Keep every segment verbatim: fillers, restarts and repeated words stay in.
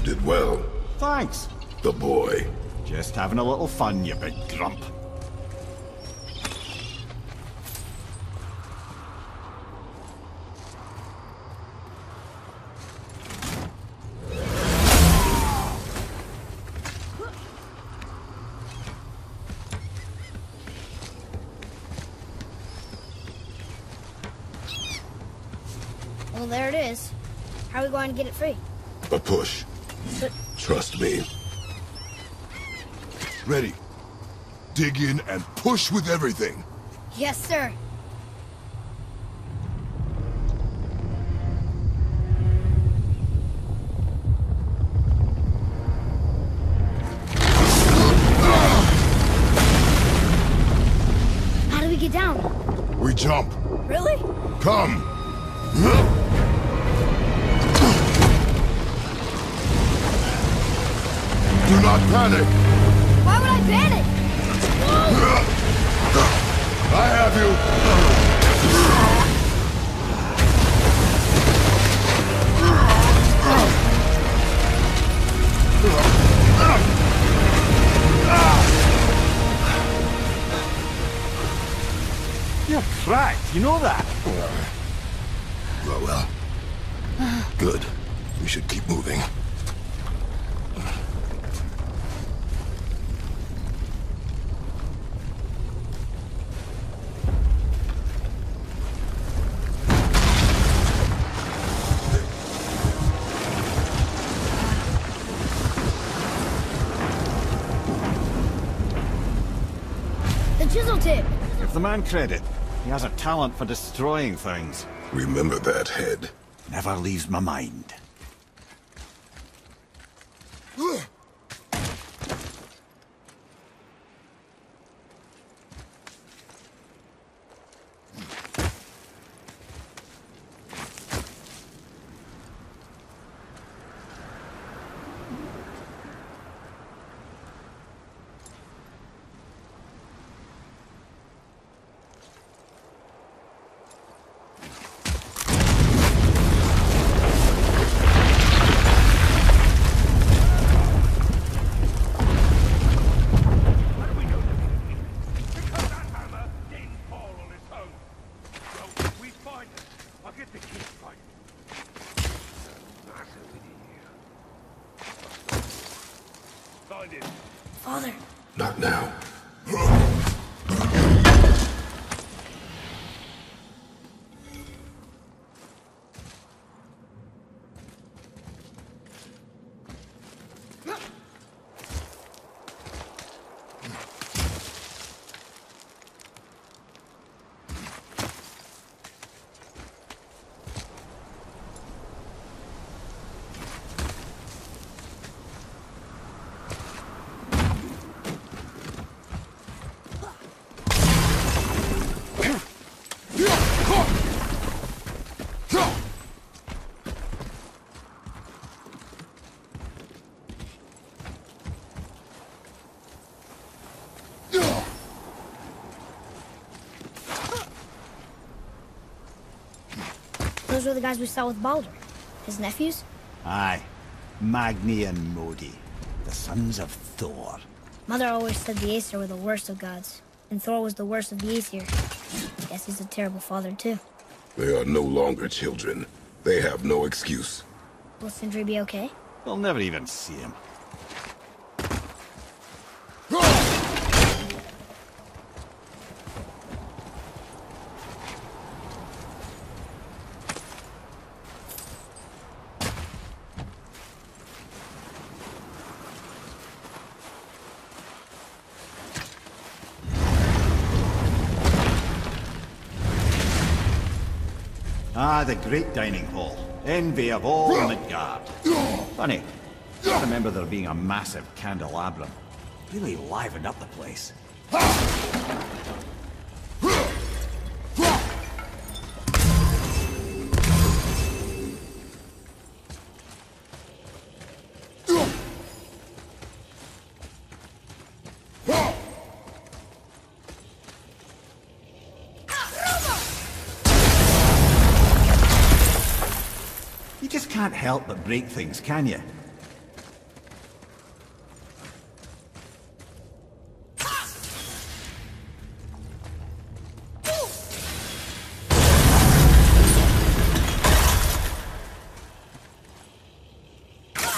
did well. Thanks. The boy. Just having a little fun, you big grump. Well, there it is. How are we going to get it free? A push. But Trust me. Ready. Dig in and push with everything. yes, sir. How do we get down? We jump. Really? Come. Do not panic. Why would I panic? I have you. You're cracked, you know that? Well, well. Good. We should keep moving. The chisel tip. Give the man credit. He has a talent for destroying things. Remember that head. Never leaves my mind. Father. Not now. Those were the guys we saw with Baldur. His nephews? Aye. Magni and Modi. The sons of Thor. Mother always said the Aesir were the worst of gods, and Thor was the worst of the Aesir. Guess he's a terrible father, too. They are no longer children. They have no excuse. Will Sindri be okay? We'll never even see him. Ah, the great dining hall. Envy of all Midgard. Funny, I remember there being a massive candelabrum. Really livened up the place. You just can't help but break things, can you?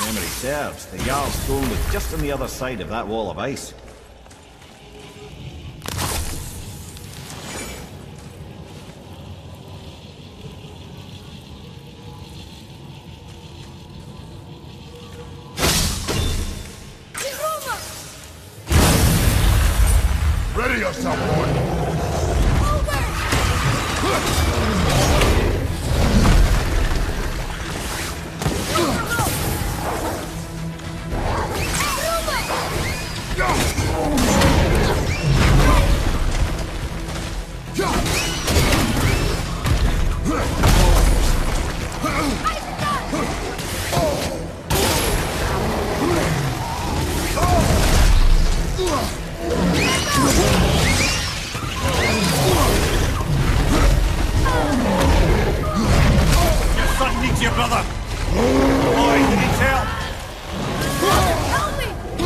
memory serves, the Jarl's throne was just on the other side of that wall of ice. Ready yourself, boy! Your brother! Boy, you need help! Help me!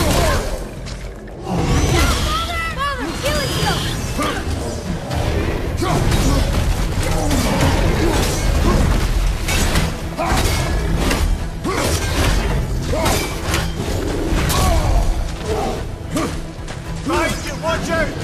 Father! Father, kill yourself! Right, watch out!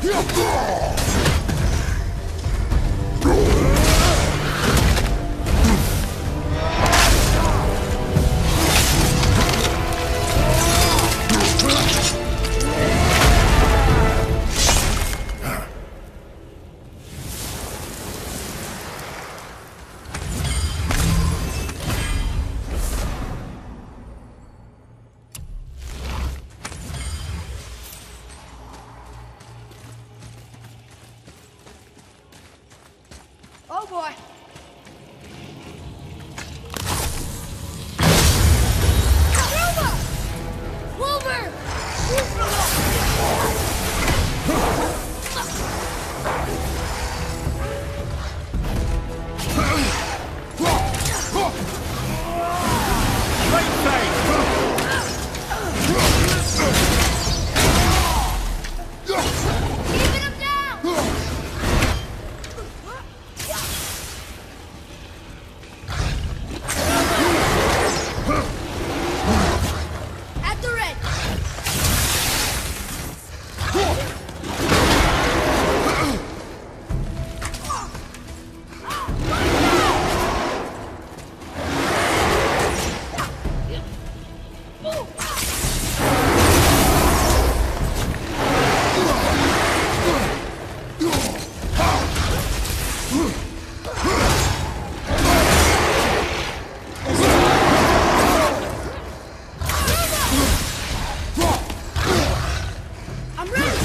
Oh boy. Wilbur! Keeping him down! At the red! I'm ready!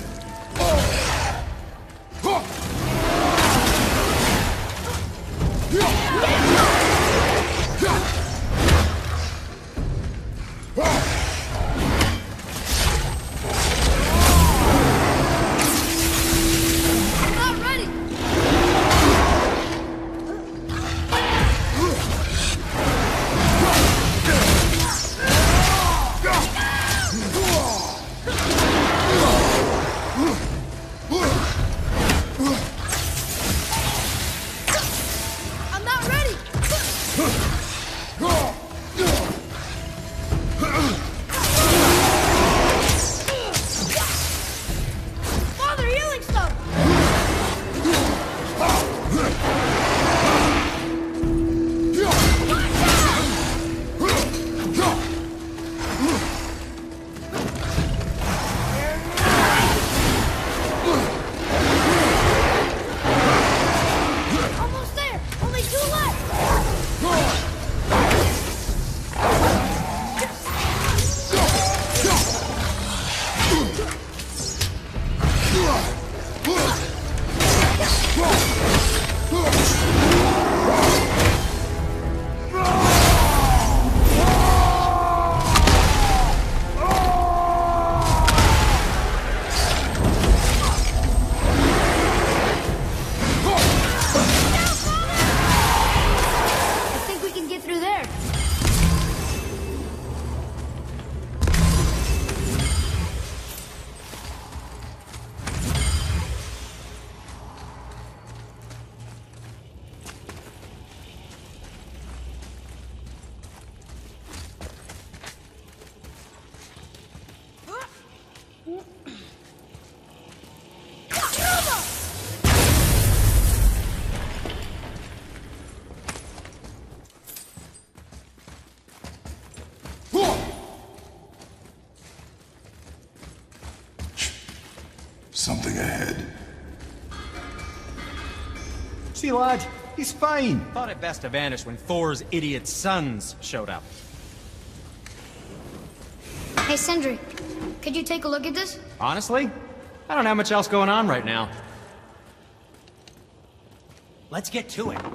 I'm not ready! I'm not ready! Father, healing stuff! Almost there! Only two left! I think we can get through there. Something ahead. See, lad, he's fine. Thought it best to vanish when Thor's idiot sons showed up. Hey, Sindri, could you take a look at this? Honestly, I don't have much else going on right now. Let's get to it.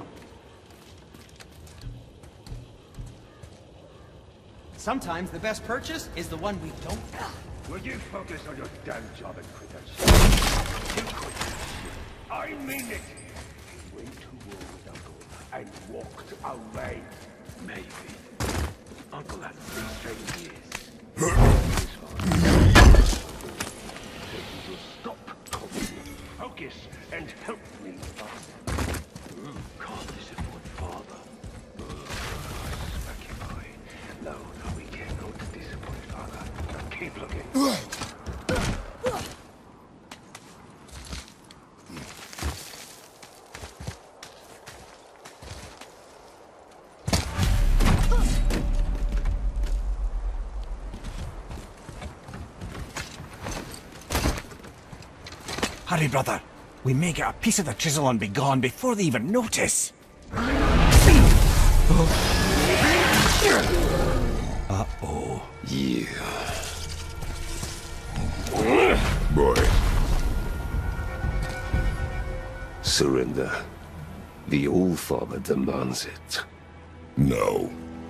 Sometimes the best purchase is the one we don't have. Will you focus on your damn job and quit that shit? You quit that shit. I mean it! He went to war with Uncle and walked away. Maybe. Uncle had three straight years. This one. So you will stop calling me. Focus and help me, Father. Mm, can't disappoint Father. Smacky boy. No, no, we cannot disappoint Father. Keep looking. Hurry, brother. We may get a piece of the chisel and be gone before they even notice. Uh-oh. Yeah. Boy. Surrender. The All-Father demands it. No.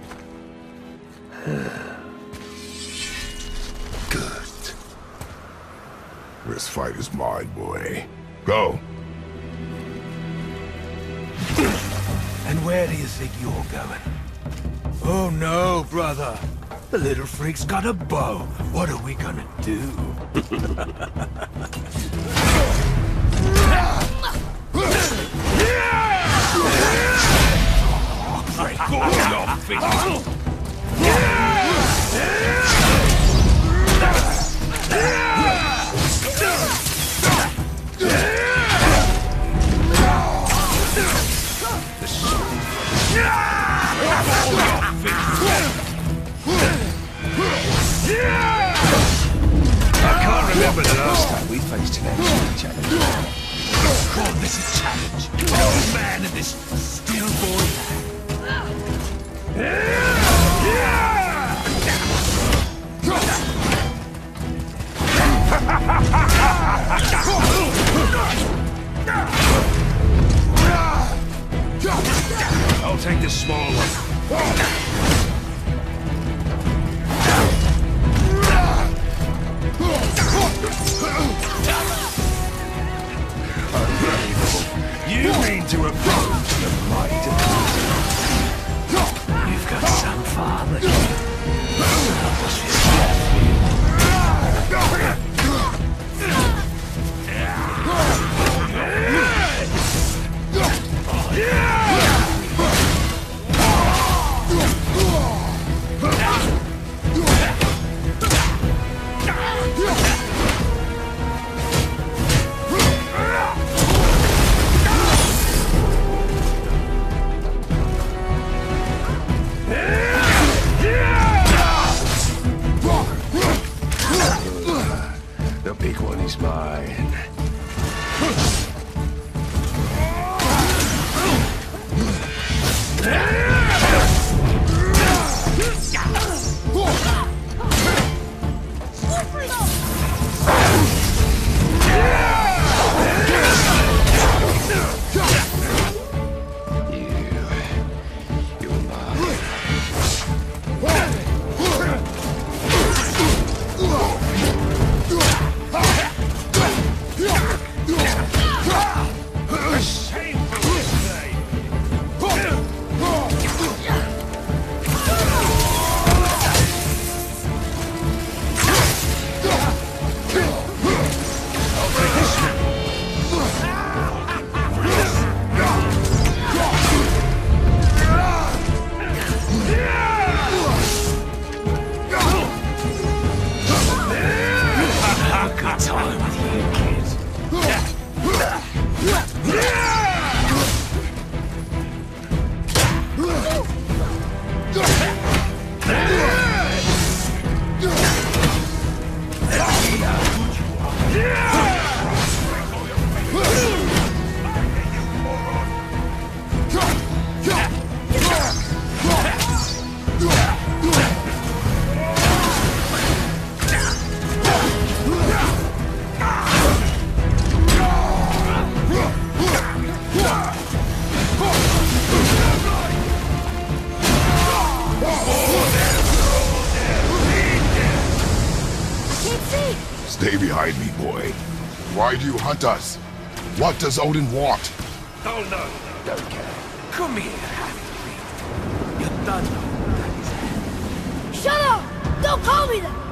Good. This fight is mine, boy. Go. And where do you think you're going? Oh no, brother. The little freak's got a bow. What are we gonna do? I can't remember the last time we faced an actual challenge. Call this a challenge. No man in this steel boy. I'll take this small one. You mean to approach the might of You've got some father. The big one is mine. Stay behind me, boy. Why do you hunt us? What does Odin want? Oh no, don't care. Come here, half-breed. You don't know. Shut up! Don't call me that!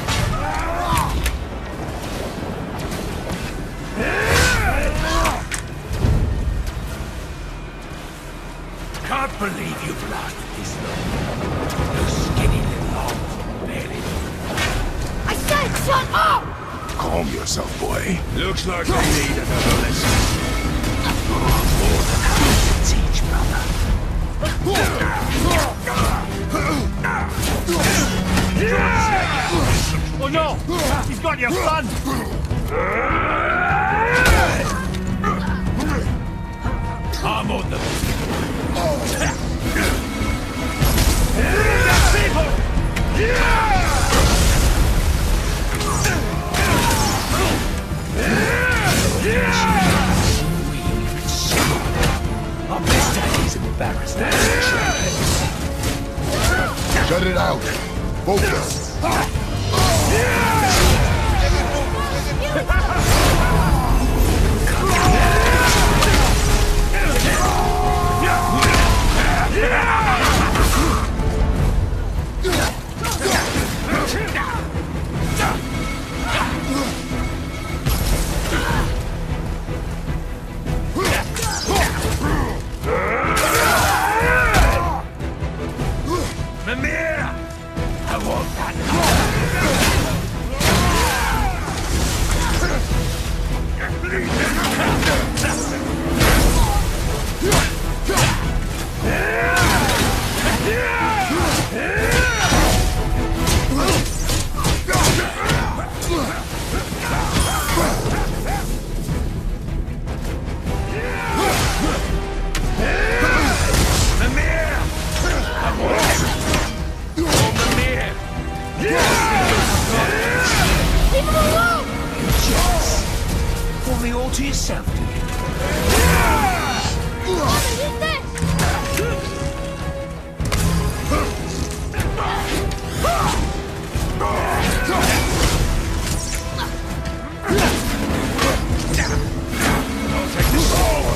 Can't believe you've lasted this long. You skinny little arms, barely. I said shut up! Calm yourself, boy. Looks like we need another lesson. More than happy to teach, brother. Oh no! He's got your son! I bet Daddy's embarrassed at his tracks. Shut it out. Focus. Mimir! I want that. Pull me all to yourself, do you? I'll take this sword.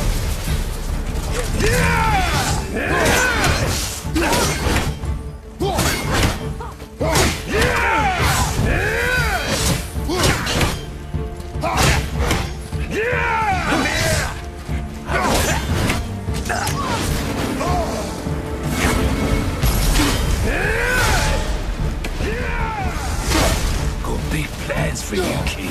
Big plans for you, King.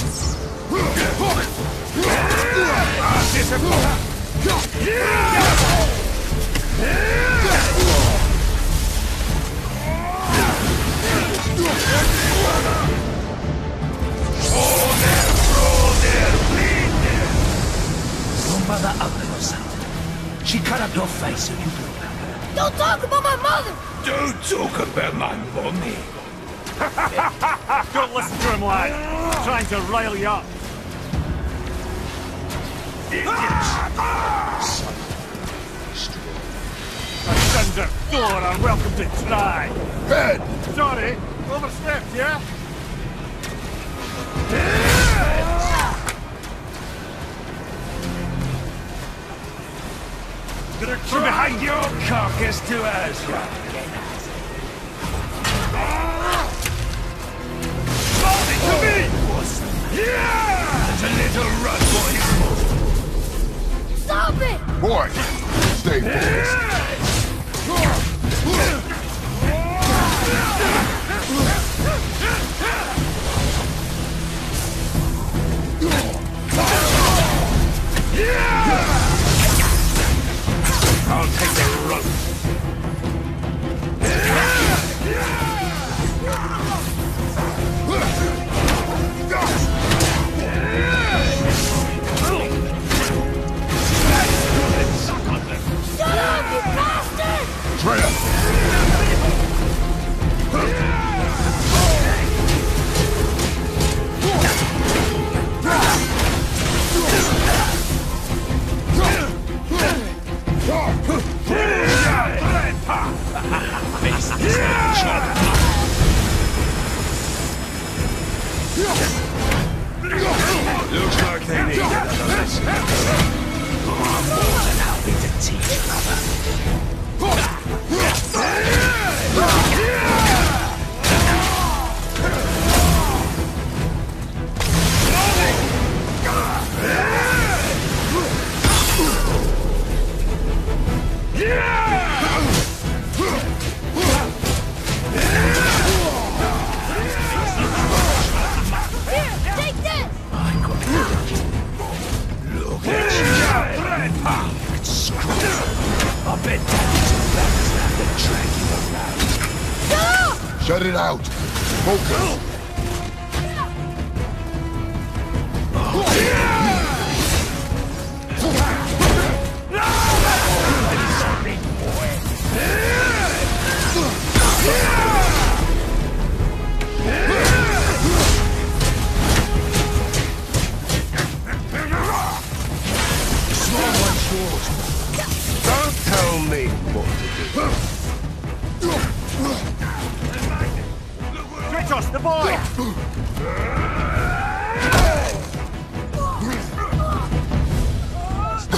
Don't bother ugly yourself. She cut up your face so you blew her. Don't talk about my mother! Don't talk about my mommy. Don't listen to him, lad. He's trying to rile you up. My sons at Thor are welcome to try. Head! Sorry, overstepped, yeah? From behind your carcass to us, you to me! Yeah! There's a little run for you. Stop it! Boy, stay focused. I'll take the rope. Shut up, you bastard! Treya! Looks like they need another lesson. I'm more than happy to teach another. Here, take this! I got it. Look at you. It's screw. I bet Daddy's embarrassed to have to drag you around. Stop! Shut it out. Focus.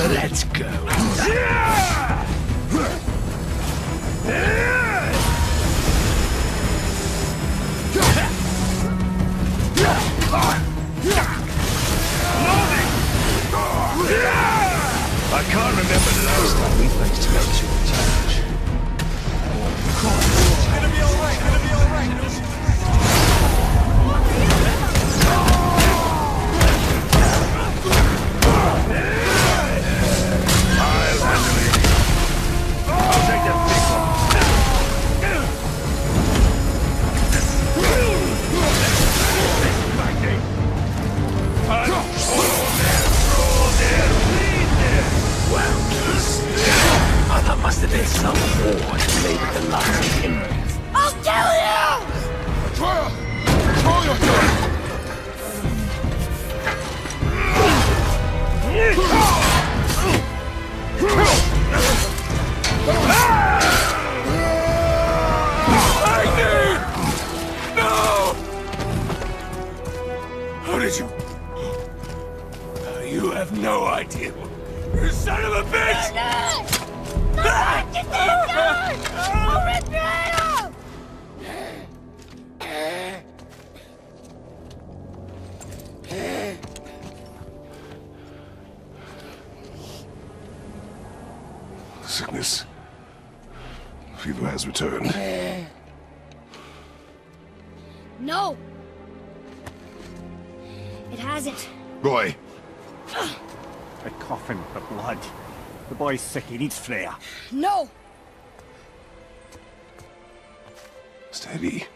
Let's go. I can't remember the last time we faced an actual challenge. It's gonna be alright, it's gonna be alright. I'll handle it. I'll take the big one. Punch, swallow there, roll there, bleed there. Wow. Oh, that must have been some war to play with the last of him. I'll kill you! Atreya! Control yourself! Lightning! No! How did you... You have no idea. You son of a bitch! Sickness. Fever has returned. No! It hasn't. Roy, A coughing for blood. The boy's sick, he needs Freya. No! steady.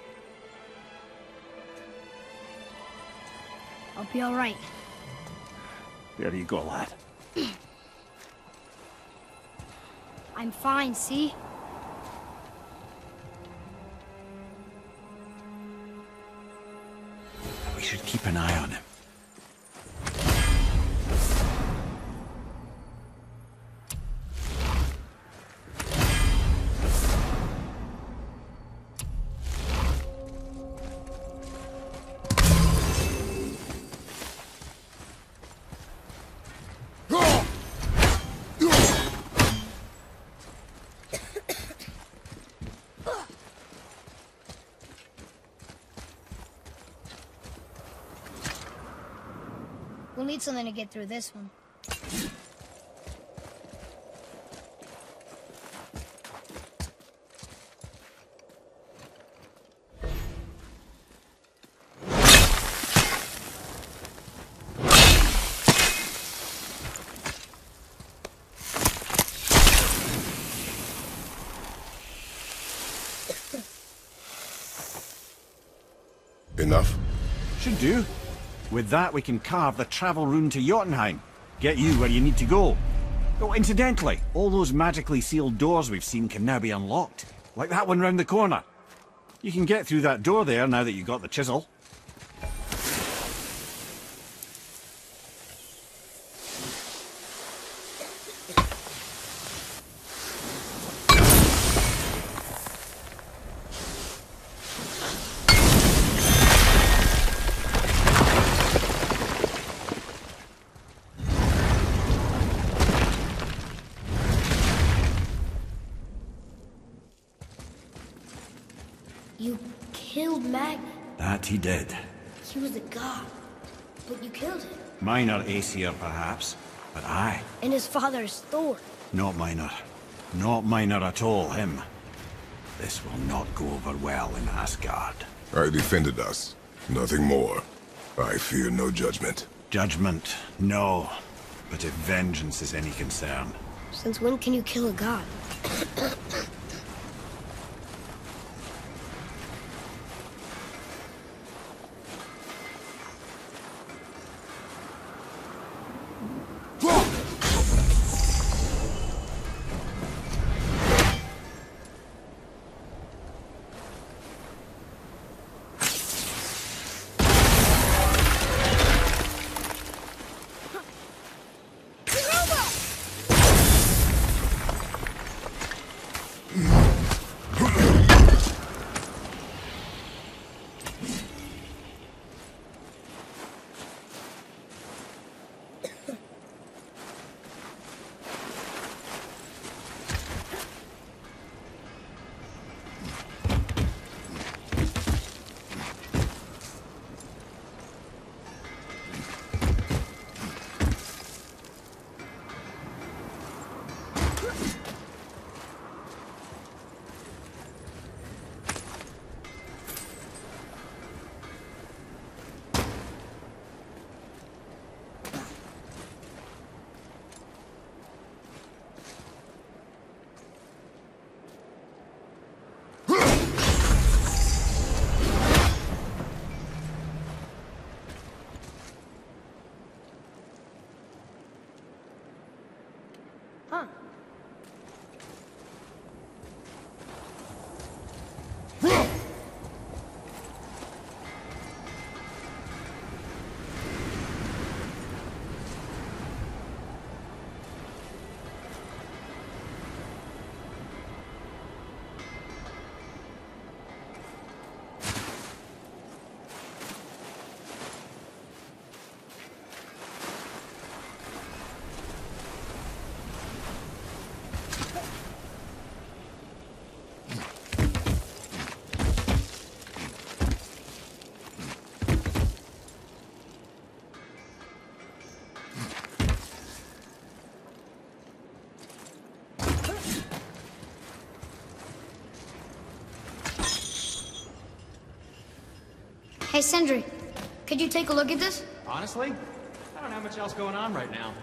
I'll be alright. There you go, lad. I'm fine, see? We should keep an eye on him. We'll need something to get through this one. Enough? Should do. With that, we can carve the travel rune to Jotunheim. Get you where you need to go. Oh, incidentally, all those magically sealed doors we've seen can now be unlocked. Like that one round the corner. You can get through that door there now that you've got the chisel. You killed Magni. That he did. He was a god. But you killed him. Minor Aesir, perhaps, but I. And his father is Thor. Not minor. Not minor at all, him. This will not go over well in Asgard. I defended us. Nothing more. I fear no judgment. Judgment, no. But if vengeance is any concern... Since when can you kill a god? Huh. Hey, Sindri, could you take a look at this? Honestly, I don't have much else going on right now.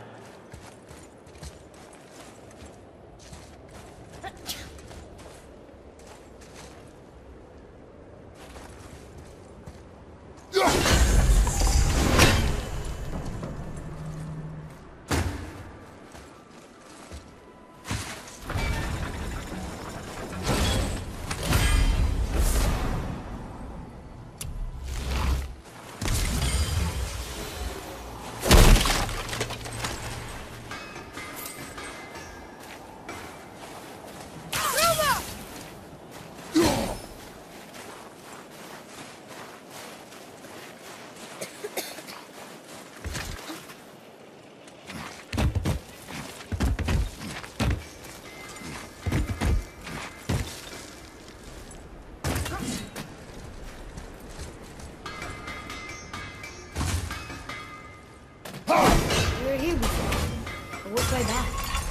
We were here before, but which way back?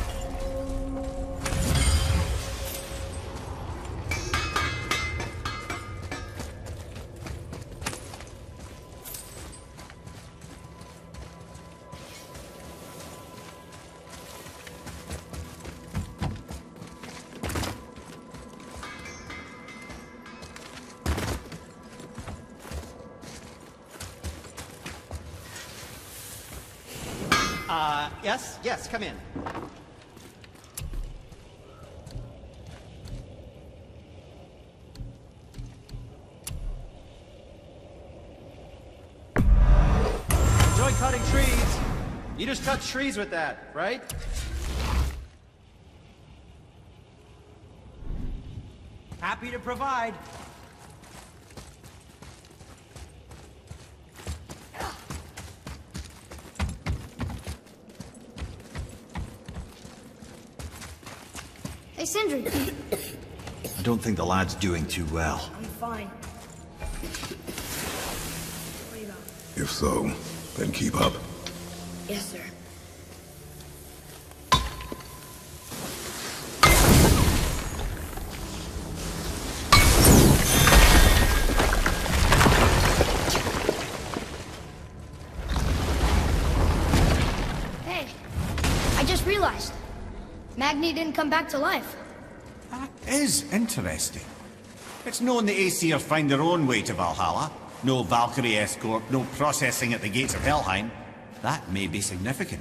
Uh, yes? Yes, come in. Enjoy cutting trees. You just cut trees with that, right? Happy to provide. Hey, Sindri. I don't think the lad's doing too well. I'm fine. What do you got? If so, then keep up. Yes, sir. Hey, I just realized. Magni didn't come back to life. That is interesting. It's known the Aesir find their own way to Valhalla. No Valkyrie escort, no processing at the gates of Helheim. That may be significant.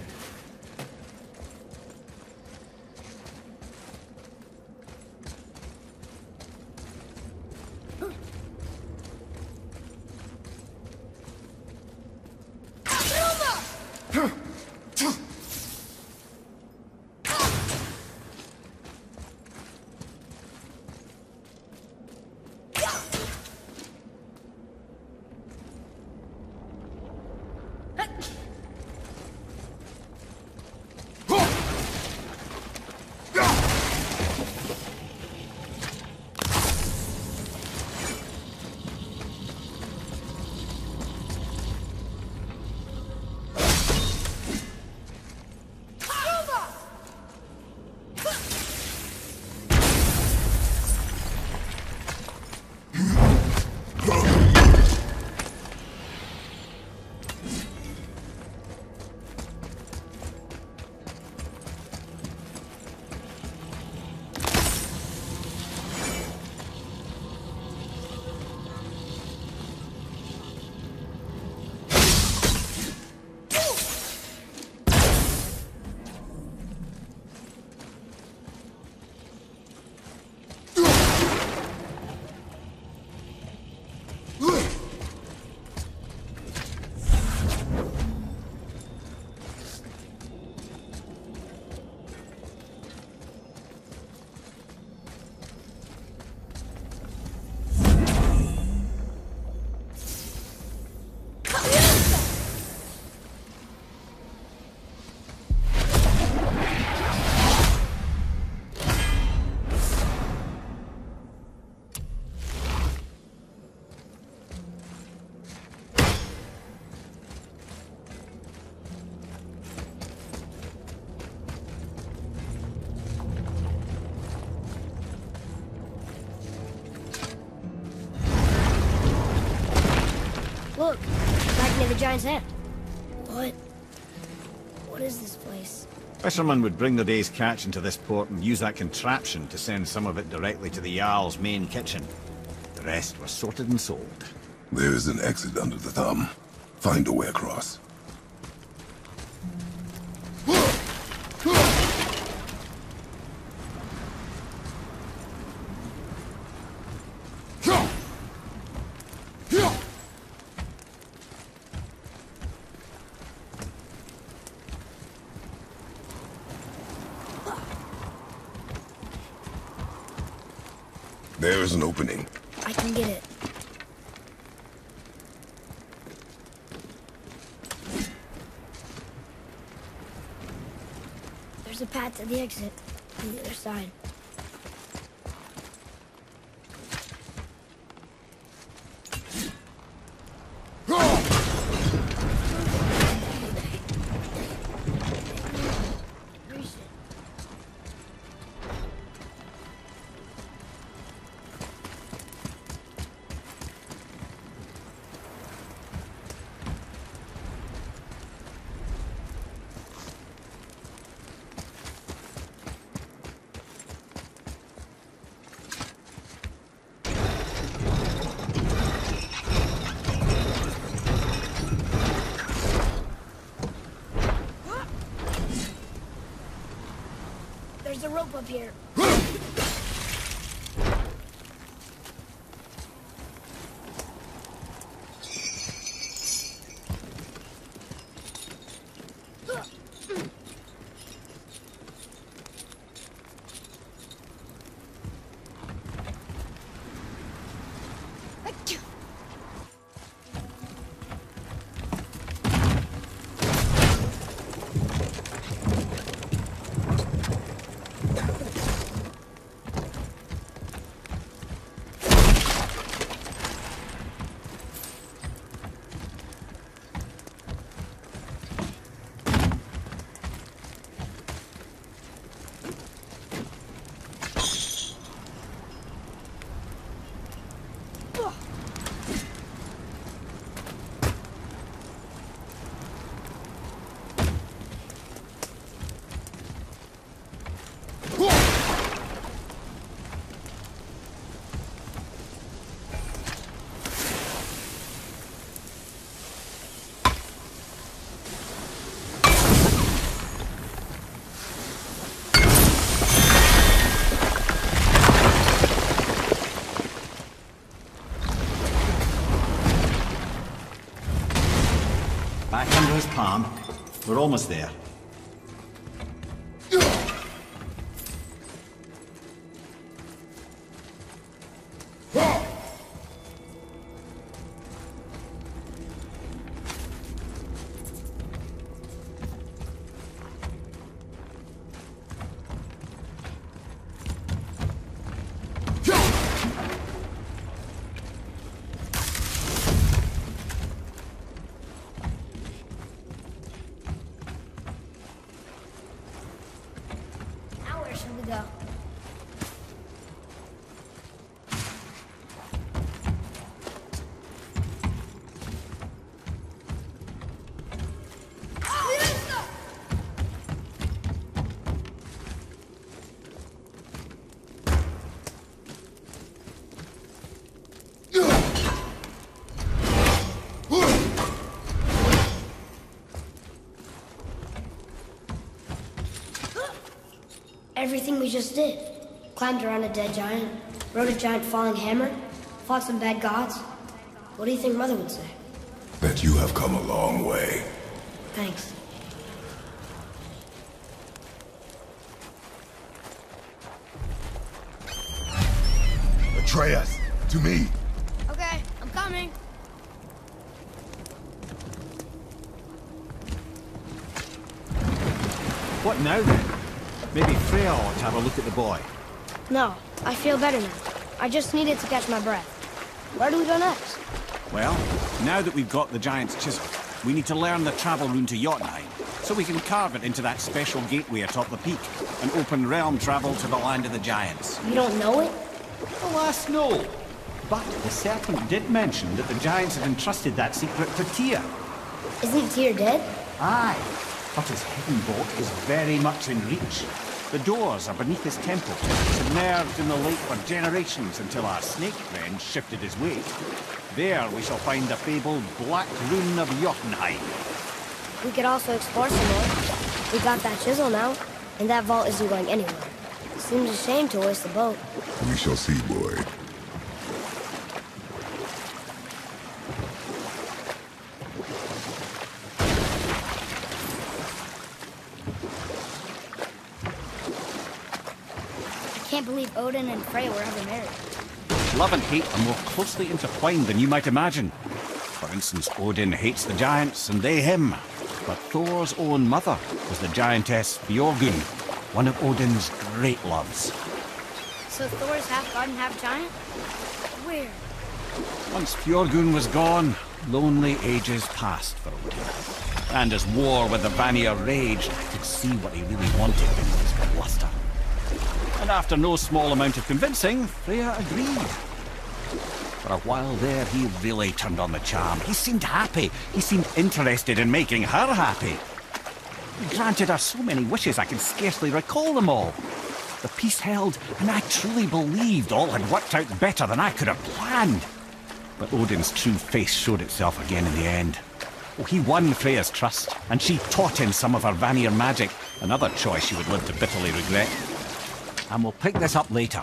giant's hand. What? What is this place? Fishermen would bring their day's catch into this port and use that contraption to send some of it directly to the Jarl's main kitchen. The rest was sorted and sold. There's an exit under the thumb. Find a way across. There's an opening. I can get it. There's a path to the exit on the other side. There's a rope up here. Back under his palm. We're almost there. Everything we just did. Climbed around a dead giant, rode a giant falling hammer, fought some bad gods. What do you think Mother would say? That you have come a long way. Thanks. Atreus, to me. Okay, I'm coming. What now then? Maybe Freya ought to have a look at the boy. No, I feel better now. I just needed to catch my breath. Where do we go next? Well, now that we've got the giant's chisel, we need to learn the travel rune to Jotunheim, so we can carve it into that special gateway atop the peak, and open realm travel to the land of the giants. You don't know it? Alas, no. But the serpent did mention that the giants had entrusted that secret to Tyr. Isn't Tyr dead? Aye, but his hidden vault is very much in reach. The doors are beneath his temple, submerged in the lake for generations until our snake friend shifted his weight. There we shall find the fabled Black Rune of Jotunheim. We could also explore some more. We got that chisel now, and that vault isn't going anywhere. Seems a shame to waste the boat. We shall see, boy. I can't believe Odin and Freya were ever married. Love and hate are more closely intertwined than you might imagine. For instance, Odin hates the giants and they him. But Thor's own mother was the giantess Björgun, one of Odin's great loves. So Thor's half god and half giant? Where? Once Björgun was gone, lonely ages passed for Odin. And as war with the Vanir raged, I could see what he really wanted in his bluster. And after no small amount of convincing, Freya agreed. For a while there, he really turned on the charm. He seemed happy. He seemed interested in making her happy. He granted her so many wishes I can scarcely recall them all. The peace held, and I truly believed all had worked out better than I could have planned. But Odin's true face showed itself again in the end. Oh, he won Freya's trust, and she taught him some of her Vanir magic, another choice she would live to bitterly regret. And we'll pick this up later.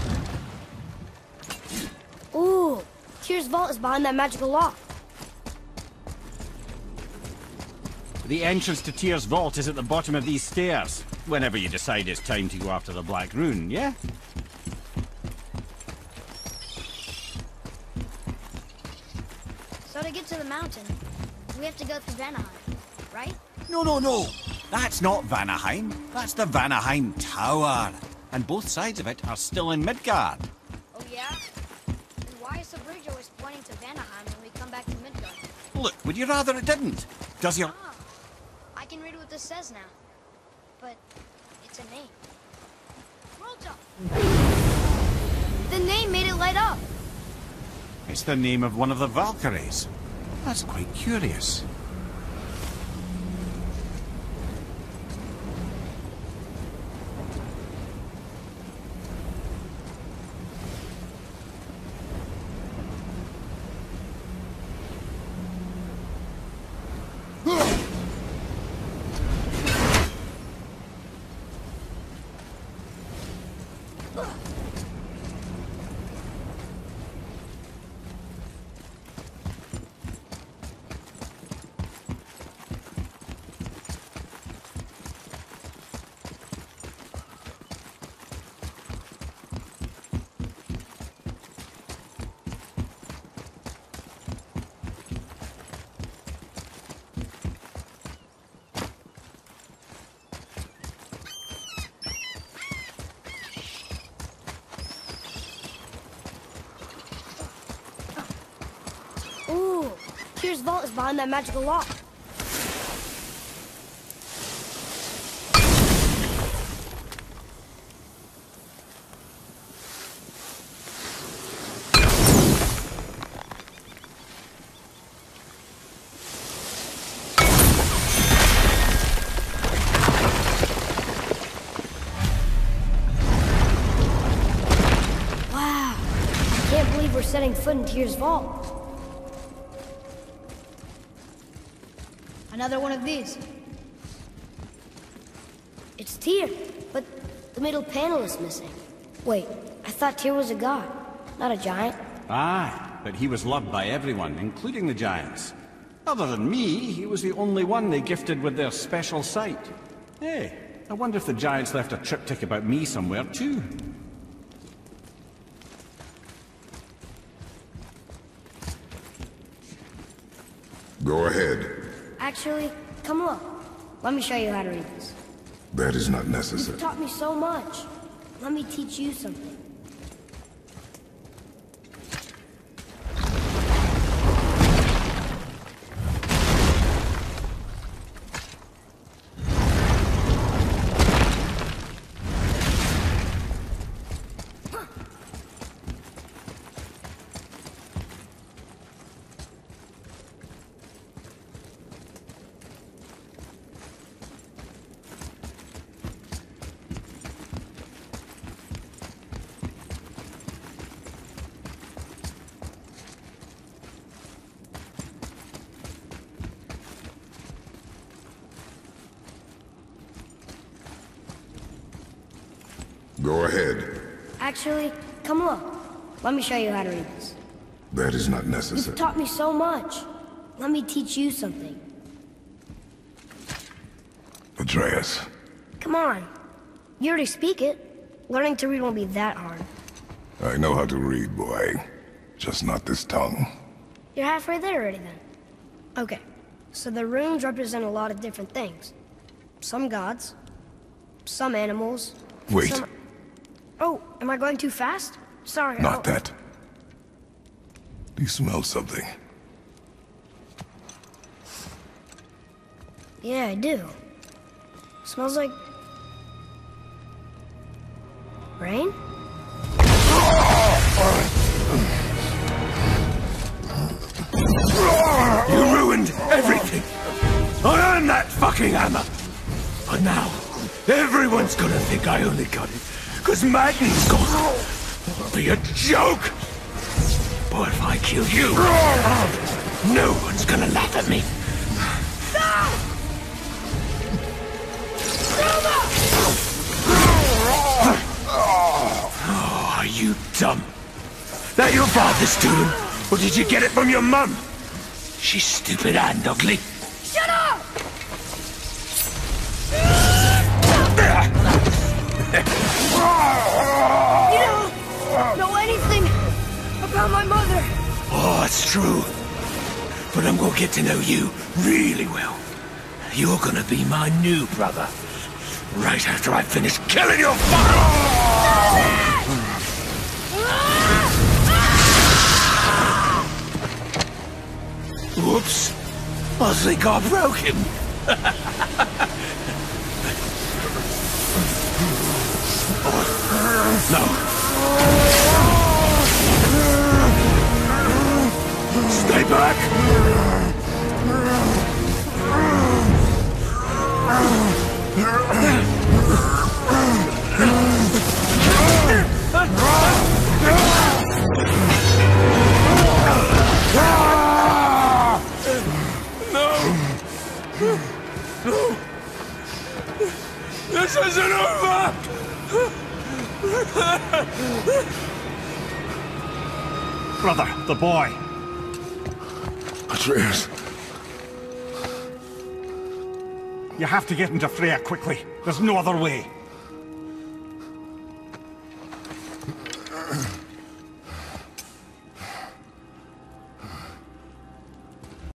Ooh, Tyr's vault is behind that magical lock. The entrance to Tyr's vault is at the bottom of these stairs, whenever you decide it's time to go after the Black Rune, yeah? So to get to the mountain, we have to go through Vanaheim, right? No, no, no. That's not Vanaheim. That's the Vanaheim Tower. And both sides of it are still in Midgard. Oh yeah? Then why is the bridge always pointing to Vanaheim when we come back to Midgard? Look, would you rather it didn't? Does your... Ah, I can read what this says now. But it's a name. Rolta! The name made it light up. It's the name of one of the Valkyries. That's quite curious. Ooh, Tyr's vault is behind that magical lock. Wow, I can't believe we're setting foot in Tyr's vault. Another one of these. It's Tyr, but the middle panel is missing. Wait, I thought Tyr was a god, not a giant. Aye, but he was loved by everyone, including the giants. Other than me, he was the only one they gifted with their special sight. Hey, I wonder if the giants left a triptych about me somewhere too. Go ahead. Actually, come look. Let me show you how to read this. That is not You've necessary. taught me so much. Let me teach you something. Go ahead. Actually, come look. Let me show you how to read this. That is not You've necessary. taught me so much. Let me teach you something. Atreus. Come on. You already speak it. Learning to read won't be that hard. I know how to read, boy. Just not this tongue. You're halfway there already then. Okay, so the runes represent a lot of different things. Some gods, some animals. Wait. Some... Oh, am I going too fast? Sorry. Not I'll... that. Do you smell something? Yeah, I do. Smells like... rain? You ruined everything! I earned that fucking hammer! But now, everyone's gonna think I only got it because Magni's gone. It'll be a joke! But if I kill you, no one's gonna laugh at me. Oh, are you dumb? That your father's doing? Or did you get it from your mum? She's stupid and ugly. Shut up! You don't know anything about my mother. Oh, it's true. But I'm gonna get to know you really well. You're gonna be my new brother. Right after I finish killing your father! Whoops. I think I broke him. No. Stay back! This isn't over! Brother, the boy. Atreus. You have to get into Freya quickly. There's no other way.